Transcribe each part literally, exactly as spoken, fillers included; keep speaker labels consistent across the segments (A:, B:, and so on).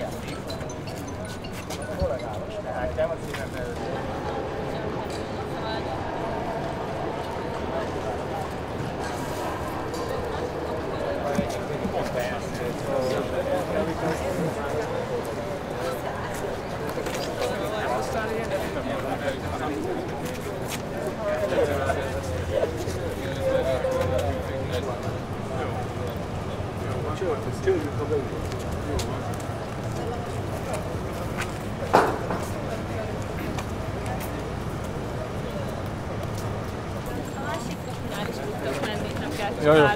A: Jó, jó.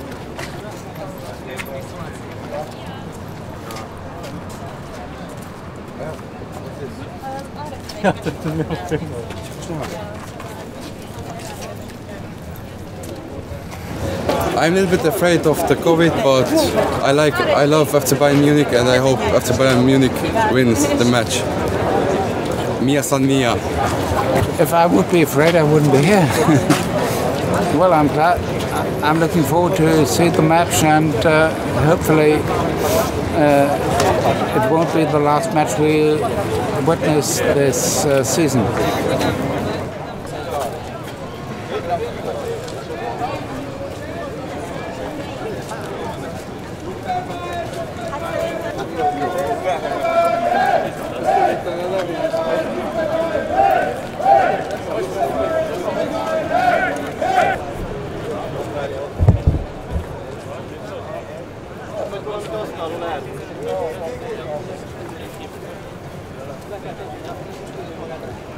B: I'm a little bit afraid of the COVID, but I like, I love F C Bayern Munich, and I hope F C Bayern Munich wins the match. Mia San Mia.
C: If I would be afraid, I wouldn't be here. Well, I'm glad. I'm looking forward to see the match, and uh, hopefully uh, it won't be the last match we witness this uh, season.
D: Thank you.